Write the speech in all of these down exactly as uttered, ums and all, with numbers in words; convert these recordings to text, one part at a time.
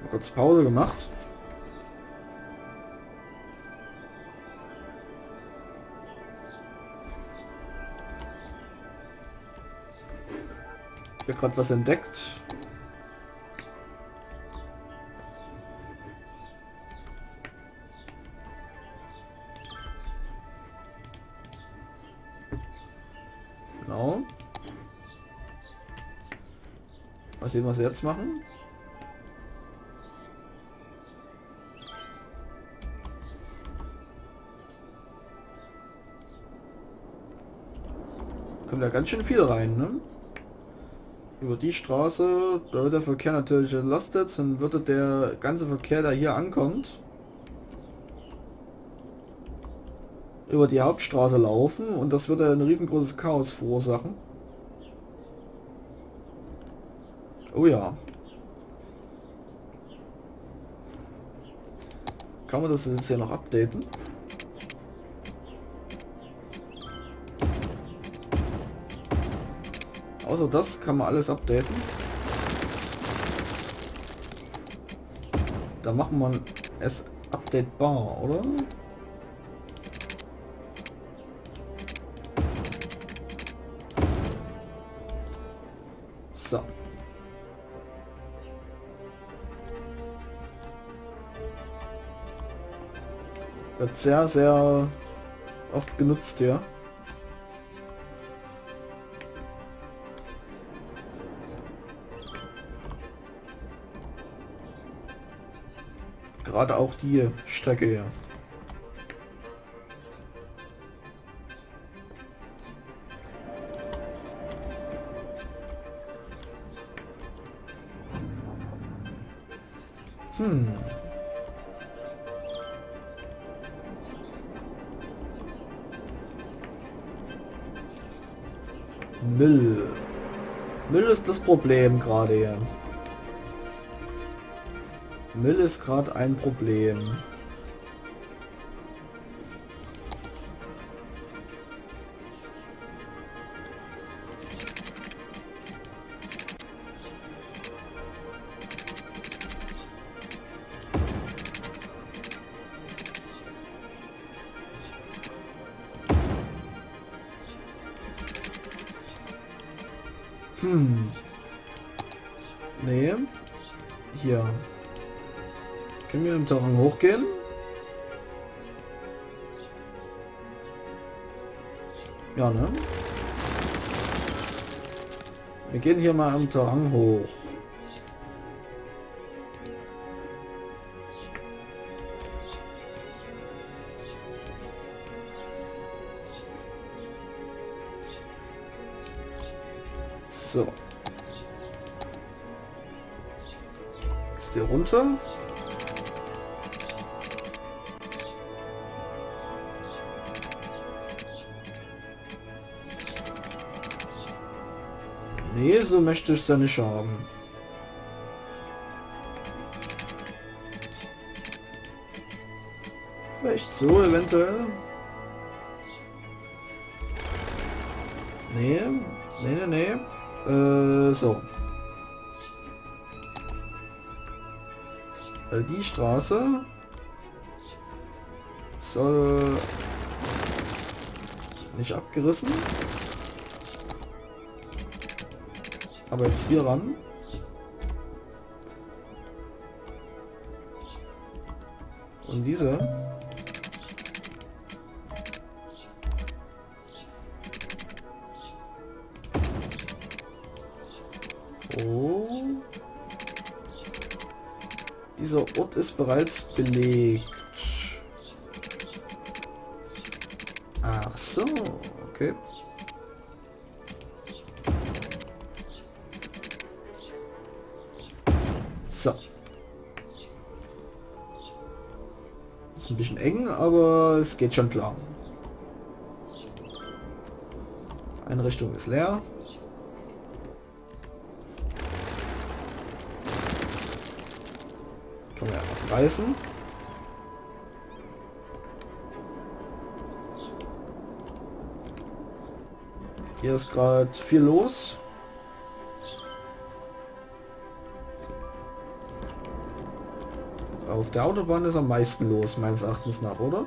Mal kurz Pause gemacht. Hier gerade was entdeckt. Genau. Mal sehen, was sie jetzt machen. Kommt da ganz schön viel rein, ne? Über die Straße, da wird der Verkehr natürlich entlastet, dann würde der ganze Verkehr, der hier ankommt, über die Hauptstraße laufen und das würde ein riesengroßes Chaos verursachen. Oh ja. Kann man das jetzt hier noch updaten? Außer das kann man alles updaten. Da macht man es updatebar, oder? So. Wird sehr, sehr oft genutzt hier. Gerade auch die Strecke hier. Hm. Müll. Müll ist das Problem gerade hier. Müll ist gerade ein Problem. Hm. Nee. Hier. Können wir im Terrain hochgehen? Ja, ne? Wir gehen hier mal im Terrain hoch. So. Ist der runter? Nee, so möchte ich es ja nicht haben. Vielleicht so eventuell. Nee, nee, nee, nee. Äh, so. Weil die Straße soll nicht abgerissen. Aber jetzt hier ran. Und diese. Oh. Dieser Ort ist bereits belegt. Ach so, okay. So. Ist ein bisschen eng, aber es geht schon klar. Einrichtung ist leer. Kann man ja abreißen. Hier ist gerade viel los. Auf der Autobahn ist am meisten los, meines Erachtens nach, oder?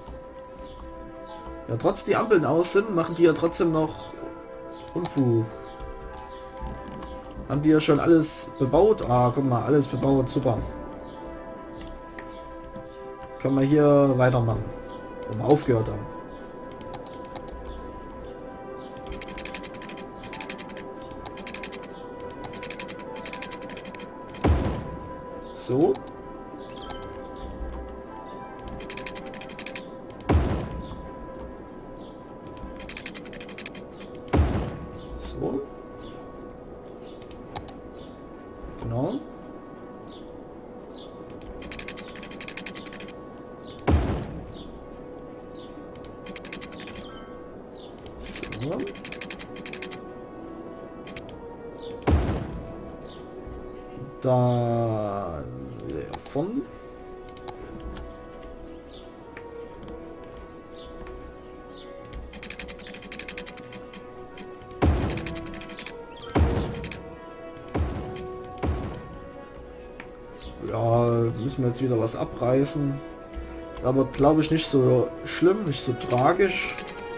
Ja, trotz die Ampeln aus sind, machen die ja trotzdem noch Unfug. Haben die ja schon alles bebaut? Ah, guck mal, alles bebaut, super. Können wir hier weitermachen, wo wir aufgehört haben. So. So. Genau. So. Dann wieder von. Ja, müssen wir jetzt wieder was abreißen. Aber glaube ich nicht so schlimm, nicht so tragisch.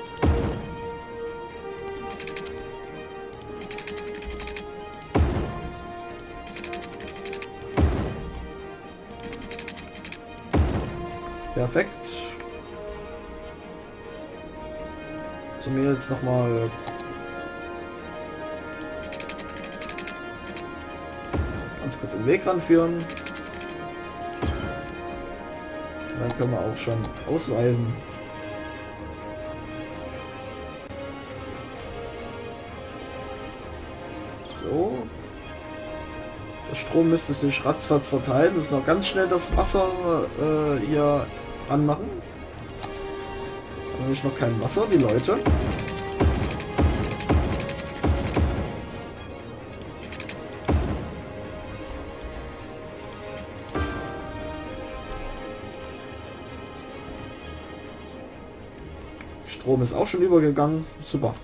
Perfekt. Zu mir jetzt noch mal ganz kurz den Weg ranführen. Und dann können wir auch schon ausweisen. So. Der Strom müsste sich ratzfatz verteilen. Müssen noch ganz schnell das Wasser äh, hier anmachen. Haben nämlich noch kein Wasser, die Leute. Strom ist auch schon übergegangen. Super.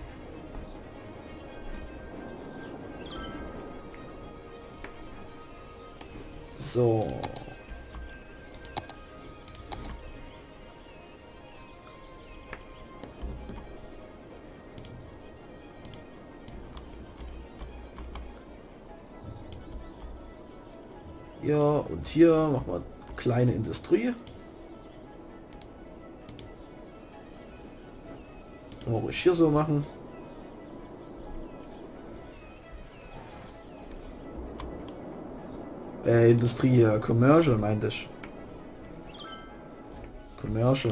So. Ja, und hier machen wir kleine Industrie. Kann ich hier so machen. Äh, Industrie, äh, Commercial meinte ich. Commercial.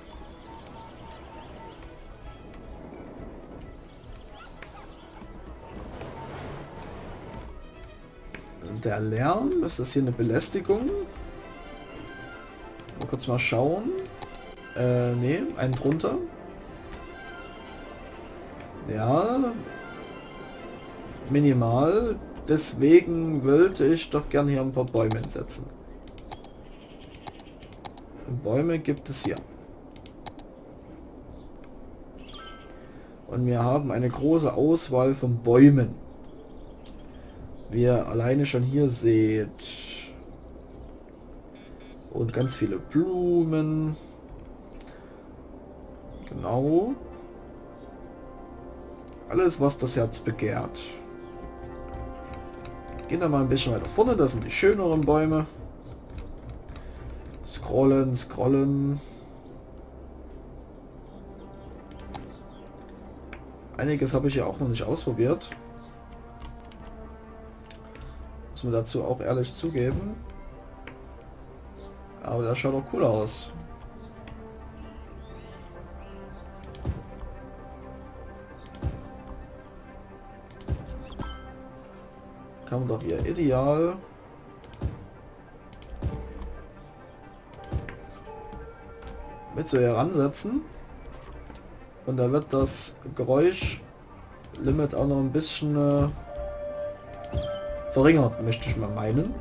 Und der Lärm, ist das hier eine Belästigung? Mal kurz mal schauen. Äh, nee, einen drunter. Ja, minimal. Deswegen wollte ich doch gerne hier ein paar Bäume setzen. Und Bäume gibt es hier. Und wir haben eine große Auswahl von Bäumen. Wie ihr alleine schon hier seht. Und ganz viele Blumen. Genau. Alles, was das Herz begehrt. Gehen wir mal ein bisschen weiter vorne, das sind die schöneren Bäume. Scrollen, scrollen. Einiges habe ich ja auch noch nicht ausprobiert. Muss man dazu auch ehrlich zugeben. Aber das schaut auch cool aus. Kann man doch hier ideal mit so heransetzen. Und da wird das Geräuschlimit auch noch ein bisschen äh, verringert, möchte ich mal meinen.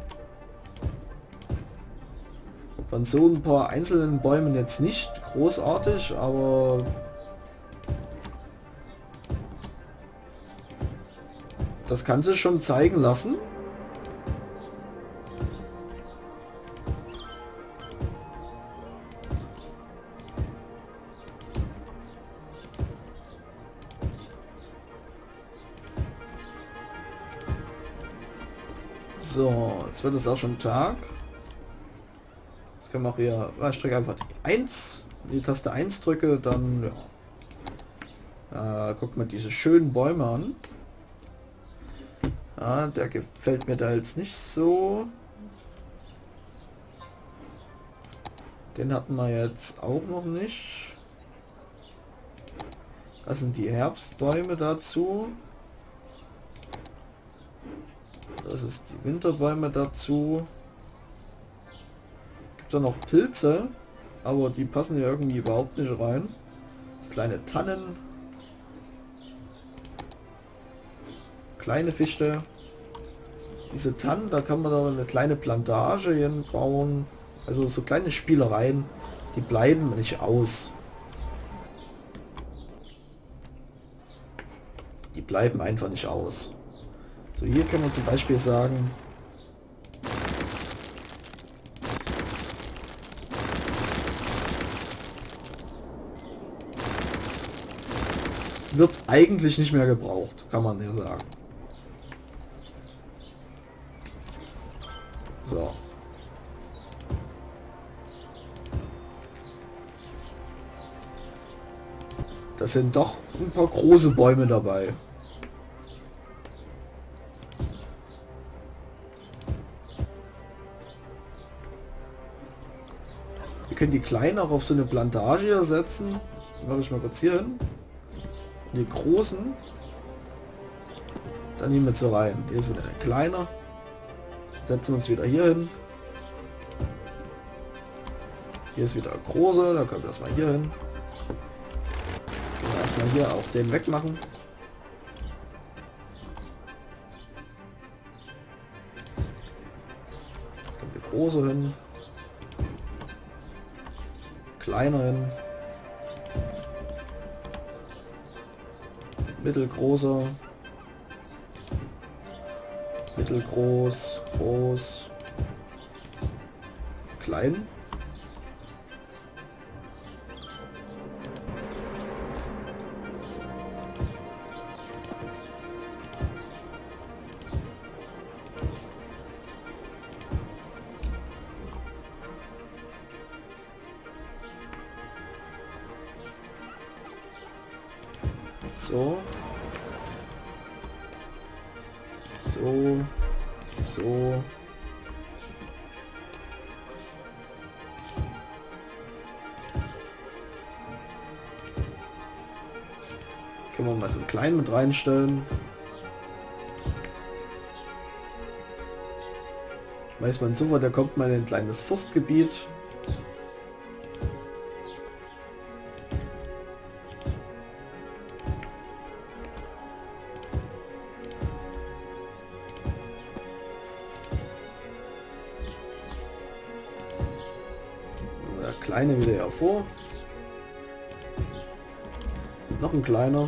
Von so ein paar einzelnen Bäumen jetzt nicht großartig, aber das kann sich schon zeigen lassen. So, jetzt wird es auch schon Tag. Ich kann auch hier, ah, ich drücke einfach die eins, die Taste eins drücke, dann ja. Äh, guckt mal diese schönen Bäume an. Ja, der gefällt mir da jetzt nicht so. Den hatten wir jetzt auch noch nicht. Das sind die Herbstbäume dazu. Das ist die Winterbäume dazu. Gibt es noch Pilze, aber die passen ja irgendwie überhaupt nicht rein. Das kleine Tannen. Kleine Fichte. Diese Tannen, da kann man da eine kleine Plantage hinbauen. Also so kleine Spielereien, die bleiben nicht aus. Die bleiben einfach nicht aus. So, hier können wir zum Beispiel sagen, wird eigentlich nicht mehr gebraucht, kann man ja sagen. So. Das sind doch ein paar große Bäume dabei. Wir können die kleinen auch auf so eine Plantage hier setzen. Mache ich mal kurz hier hin. Und die großen dann nehmen wir so rein. Hier ist wieder ein kleiner. Setzen wir uns wieder hier hin. Hier ist wieder ein großer. Da können wir erstmal hier hin. Können wir erstmal hier auch den wegmachen. Da kommt der große hin. Kleiner hin. Mittelgroßer. Mittelgroß. Groß. Klein. So. So. So. Können wir mal so einen kleinen mit reinstellen. Weiß man sofort, der kommt mal in ein kleines Forstgebiet. Kleine wieder hervor. Noch ein kleiner.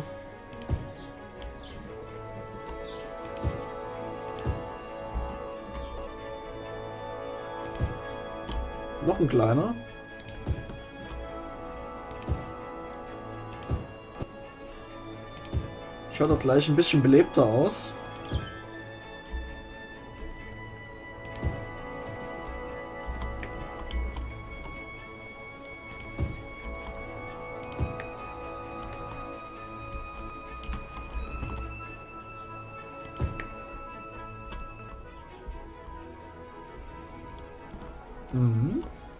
Noch ein kleiner. Schaut doch gleich ein bisschen belebter aus. Mhm.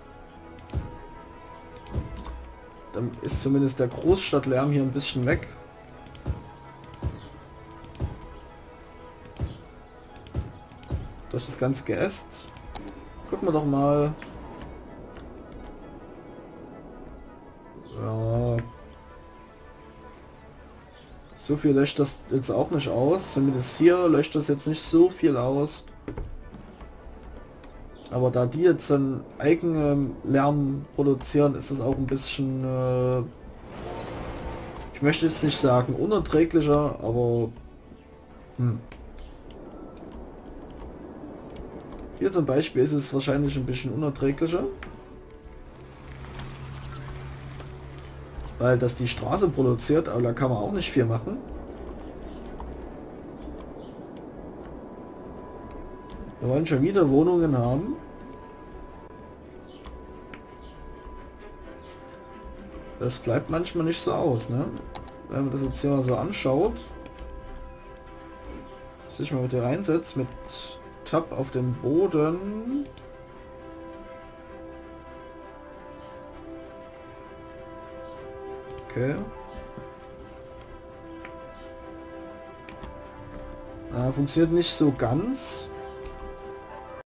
Dann ist zumindest der Großstadtlärm hier ein bisschen weg. Durch das ganze Geäst. Gucken wir doch mal. Ja. So viel löscht das jetzt auch nicht aus. Zumindest hier löscht das jetzt nicht so viel aus. Aber da die jetzt einen eigenen Lärm produzieren, ist das auch ein bisschen, äh, ich möchte jetzt nicht sagen unerträglicher, aber hm. Hier zum Beispiel ist es wahrscheinlich ein bisschen unerträglicher. Weil das die Straße produziert, aber da kann man auch nicht viel machen. Wir wollen schon wieder Wohnungen haben. Das bleibt manchmal nicht so aus, ne? Wenn man das jetzt hier mal so anschaut, sich mal mit hier reinsetzt, mit Tab auf den Boden. Okay. Na, funktioniert nicht so ganz.